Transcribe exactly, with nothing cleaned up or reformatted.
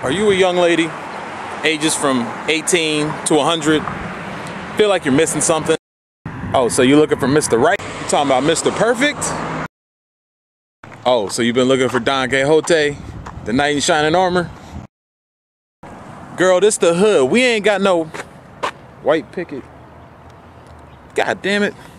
Are you a young lady, ages from eighteen to one hundred? Feel like you're missing something? Oh, so you're looking for Mister Right? You talking about Mister Perfect? Oh, so you've been looking for Don Quixote, the knight in shining armor? Girl, this the hood. We ain't got no white picket. God damn it.